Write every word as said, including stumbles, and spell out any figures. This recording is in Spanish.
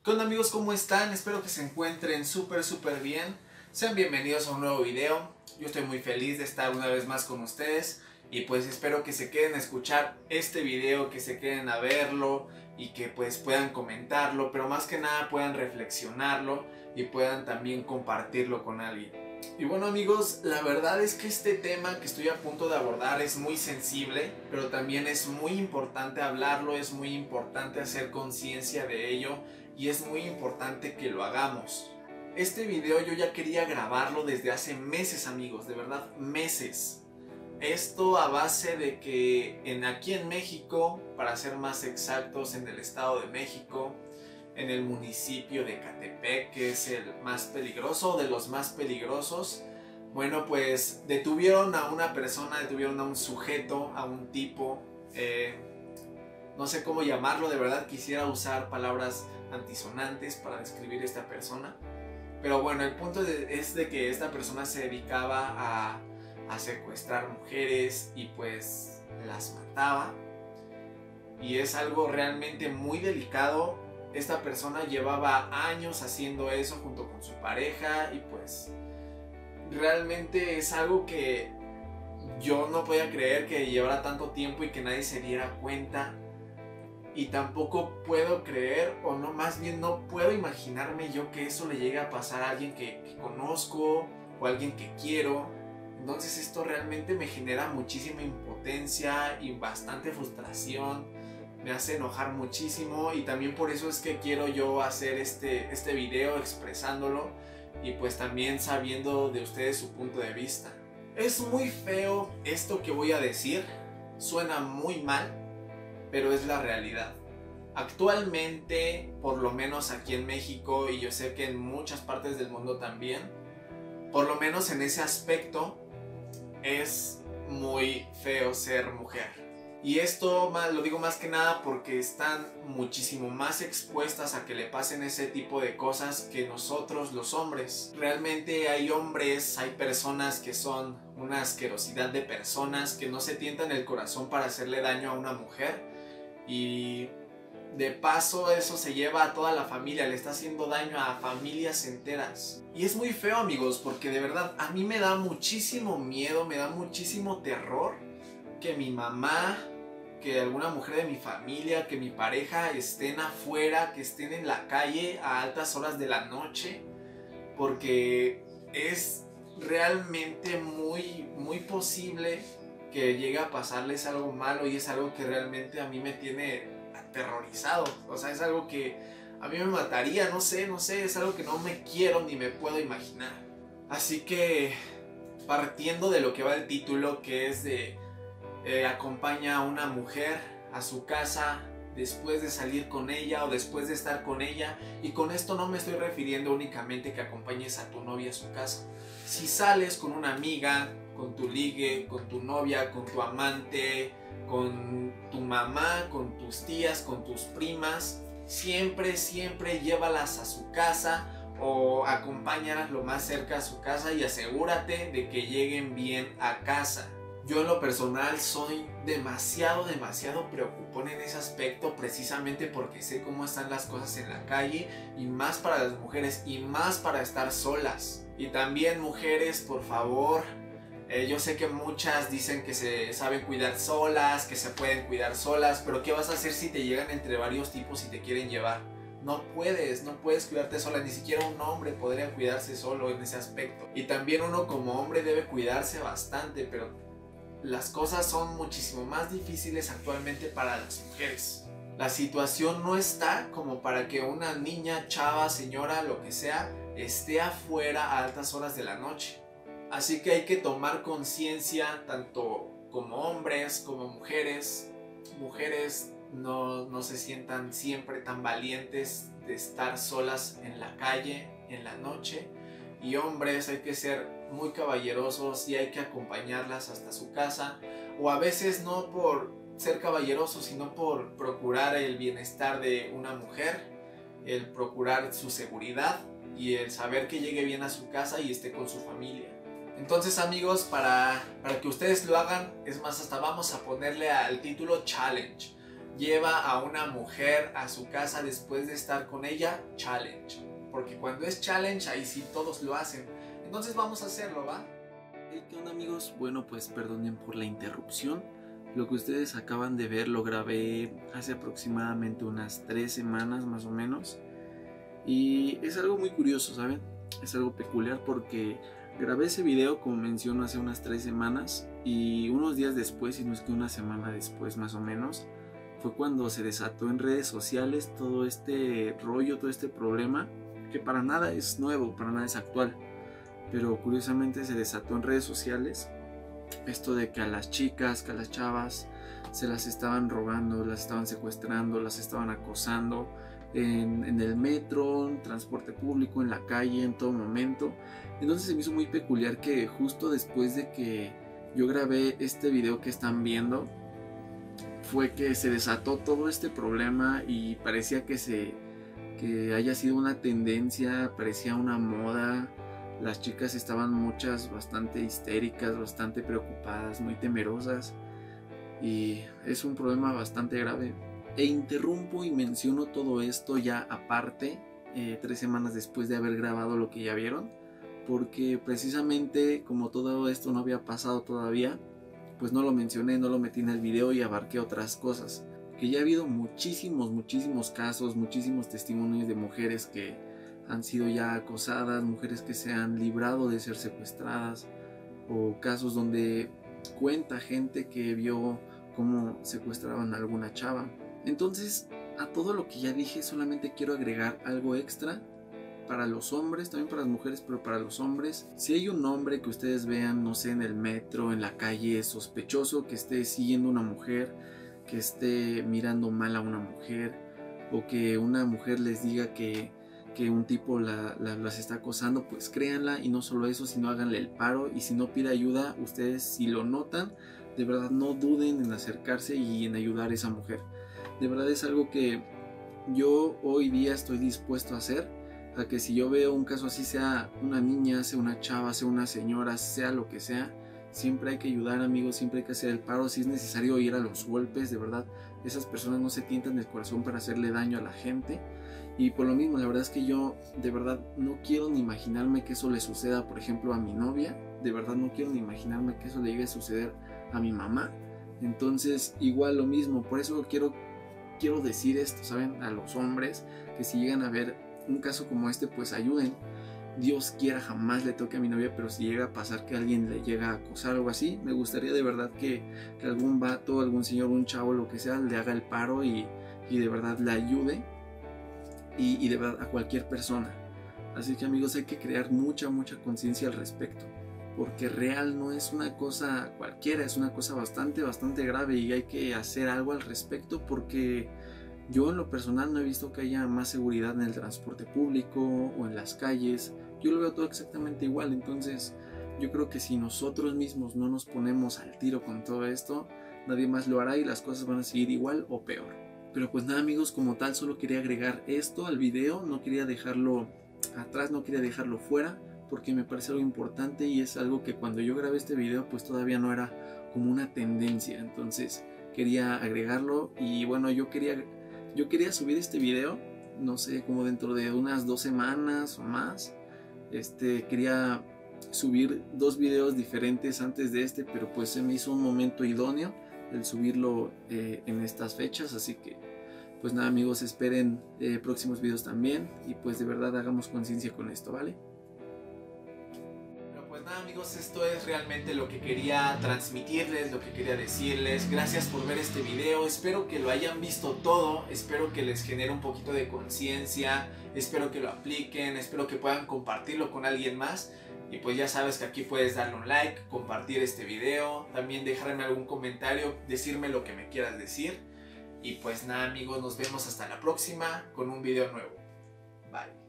¿Qué onda amigos? ¿Cómo están? Espero que se encuentren súper súper bien. Sean bienvenidos a un nuevo video. Yo estoy muy feliz de estar una vez más con ustedes. Y pues espero que se queden a escuchar este video, que se queden a verlo y que pues puedan comentarlo, pero más que nada puedan reflexionarlo y puedan también compartirlo con alguien. Y bueno amigos, la verdad es que este tema que estoy a punto de abordar es muy sensible, pero también es muy importante hablarlo, es muy importante hacer conciencia de ello y es muy importante que lo hagamos. Este video yo ya quería grabarlo desde hace meses amigos, de verdad meses. Esto a base de que en, aquí en México, para ser más exactos en el Estado de México, en el municipio de Ecatepec, que es el más peligroso, de los más peligrosos, bueno pues detuvieron a una persona, detuvieron a un sujeto, a un tipo, eh, no sé cómo llamarlo, de verdad quisiera usar palabras antisonantes para describir a esta persona, pero bueno, el punto de, es de que esta persona se dedicaba a, a secuestrar mujeres y pues las mataba, y es algo realmente muy delicado. Esta persona llevaba años haciendo eso junto con su pareja y pues realmente es algo que yo no podía creer que llevara tanto tiempo y que nadie se diera cuenta. Y tampoco puedo creer, o no, más bien no puedo imaginarme yo que eso le llegue a pasar a alguien que, que conozco o a alguien que quiero. Entonces esto realmente me genera muchísima impotencia y bastante frustración. Me hace enojar muchísimo y también por eso es que quiero yo hacer este, este video expresándolo y pues también sabiendo de ustedes su punto de vista. Es muy feo esto que voy a decir, suena muy mal, pero es la realidad. Actualmente, por lo menos aquí en México y yo sé que en muchas partes del mundo también, por lo menos en ese aspecto, es muy feo ser mujer. Y esto lo digo más que nada porque están muchísimo más expuestas a que le pasen ese tipo de cosas que nosotros los hombres. Realmente hay hombres, hay personas que son una asquerosidad de personas que no se tientan el corazón para hacerle daño a una mujer. Y de paso eso se lleva a toda la familia, le está haciendo daño a familias enteras. Y es muy feo amigos, porque de verdad a mí me da muchísimo miedo, me da muchísimo terror que mi mamá, que alguna mujer de mi familia, que mi pareja estén afuera, que estén en la calle a altas horas de la noche, porque es realmente muy, muy posible que llegue a pasarles algo malo y es algo que realmente a mí me tiene aterrorizado. O sea, es algo que a mí me mataría, no sé, no sé, es algo que no me quiero ni me puedo imaginar. Así que, partiendo de lo que va el título, que es de Eh, acompaña a una mujer a su casa después de salir con ella o después de estar con ella, y con esto no me estoy refiriendo únicamente que acompañes a tu novia a su casa. Si sales con una amiga, con tu ligue, con tu novia, con tu amante, con tu mamá, con tus tías, con tus primas, siempre, siempre llévalas a su casa o acompáñalas lo más cerca a su casa y asegúrate de que lleguen bien a casa. Yo en lo personal soy demasiado, demasiado preocupón en ese aspecto, precisamente porque sé cómo están las cosas en la calle, y más para las mujeres, y más para estar solas. Y también mujeres, por favor, eh, yo sé que muchas dicen que se saben cuidar solas, que se pueden cuidar solas, pero ¿qué vas a hacer si te llegan entre varios tipos y te quieren llevar? No puedes, no puedes cuidarte sola, ni siquiera un hombre podría cuidarse solo en ese aspecto. Y también uno como hombre debe cuidarse bastante, pero las cosas son muchísimo más difíciles actualmente para las mujeres. La situación no está como para que una niña, chava, señora, lo que sea, esté afuera a altas horas de la noche. Así que hay que tomar conciencia, tanto como hombres como mujeres. Mujeres no, no se sientan siempre tan valientes de estar solas en la calle, en la noche. Y hombres, hay que ser muy caballerosos y hay que acompañarlas hasta su casa, o a veces no por ser caballerosos, sino por procurar el bienestar de una mujer, el procurar su seguridad y el saber que llegue bien a su casa y esté con su familia. Entonces amigos, para, para que ustedes lo hagan, es más, hasta vamos a ponerle al título challenge. lleva a una mujer a su casa después de estar con ella, challenge. Porque cuando es challenge, ahí sí todos lo hacen. Entonces vamos a hacerlo, ¿va? Hey, ¿qué onda, amigos? Bueno, pues perdonen por la interrupción. Lo que ustedes acaban de ver lo grabé hace aproximadamente unas tres semanas más o menos. Y es algo muy curioso, ¿saben? Es algo peculiar porque grabé ese video, como menciono, hace unas tres semanas. Y unos días después, si no es que una semana después más o menos, fue cuando se desató en redes sociales todo este rollo, todo este problema, que para nada es nuevo, para nada es actual. Pero curiosamente se desató en redes sociales esto de que a las chicas, que a las chavas se las estaban robando, las estaban secuestrando, las estaban acosando en, en el metro, en transporte público, en la calle, en todo momento. Entonces se me hizo muy peculiar que justo después de que yo grabé este video que están viendo, fue que se desató todo este problema y parecía que se que haya sido una tendencia, parecía una moda. Las chicas estaban muchas bastante histéricas, bastante preocupadas, muy temerosas, y es un problema bastante grave. E interrumpo y menciono todo esto ya aparte, eh, tres semanas después de haber grabado lo que ya vieron, porque precisamente como todo esto no había pasado todavía, pues no lo mencioné, no lo metí en el video y abarqué otras cosas. Que ya ha habido muchísimos, muchísimos casos, muchísimos testimonios de mujeres que han sido ya acosadas, mujeres que se han librado de ser secuestradas, o casos donde cuenta gente que vio cómo secuestraban a alguna chava. Entonces, a todo lo que ya dije solamente quiero agregar algo extra para los hombres, también para las mujeres, pero para los hombres. Si hay un hombre que ustedes vean, no sé, en el metro, en la calle, sospechoso, que esté siguiendo a una mujer, que esté mirando mal a una mujer, o que una mujer les diga que que un tipo la, la, las está acosando, pues créanla, y no solo eso, sino háganle el paro. Y si no pide ayuda, ustedes si lo notan, de verdad no duden en acercarse y en ayudar a esa mujer. De verdad es algo que yo hoy día estoy dispuesto a hacer, a que si yo veo un caso así, sea una niña, sea una chava, sea una señora, sea lo que sea, siempre hay que ayudar, amigos, siempre hay que hacer el paro. Si es necesario ir a los golpes, de verdad, esas personas no se tientan el corazón para hacerle daño a la gente. Y por lo mismo, la verdad es que yo de verdad no quiero ni imaginarme que eso le suceda, por ejemplo, a mi novia. De verdad no quiero ni imaginarme que eso le llegue a suceder a mi mamá. Entonces, igual lo mismo, por eso quiero, quiero decir esto, ¿saben? A los hombres, que si llegan a ver un caso como este, pues ayuden. Dios quiera jamás le toque a mi novia, pero si llega a pasar que alguien le llega a acosar o algo así, me gustaría de verdad que, que algún vato, algún señor, un chavo, lo que sea, le haga el paro y, y de verdad la ayude. Y, y de verdad a cualquier persona. Así que, amigos, hay que crear mucha mucha conciencia al respecto, porque real no es una cosa cualquiera, es una cosa bastante bastante grave, y hay que hacer algo al respecto, porque yo en lo personal no he visto que haya más seguridad en el transporte público o en las calles. Yo lo veo todo exactamente igual. Entonces yo creo que si nosotros mismos no nos ponemos al tiro con todo esto, nadie más lo hará y las cosas van a seguir igual o peor. Pero pues nada, amigos, como tal solo quería agregar esto al video, no quería dejarlo atrás, no quería dejarlo fuera, porque me parece algo importante y es algo que cuando yo grabé este video pues todavía no era como una tendencia. Entonces quería agregarlo y bueno, yo quería, yo quería subir este video, no sé, como dentro de unas dos semanas o más. Este, quería subir dos videos diferentes antes de este, pero pues se me hizo un momento idóneo el subirlo eh, en estas fechas. Así que pues nada, amigos, esperen eh, próximos videos también, y pues de verdad hagamos conciencia con esto, ¿vale? Pero pues nada, amigos, esto es realmente lo que quería transmitirles, lo que quería decirles. Gracias por ver este video, espero que lo hayan visto todo, espero que les genere un poquito de conciencia, espero que lo apliquen, espero que puedan compartirlo con alguien más. Y pues ya sabes que aquí puedes darle un like, compartir este video, también dejarme algún comentario, decirme lo que me quieras decir. Y pues nada, amigos, nos vemos hasta la próxima con un video nuevo. Bye.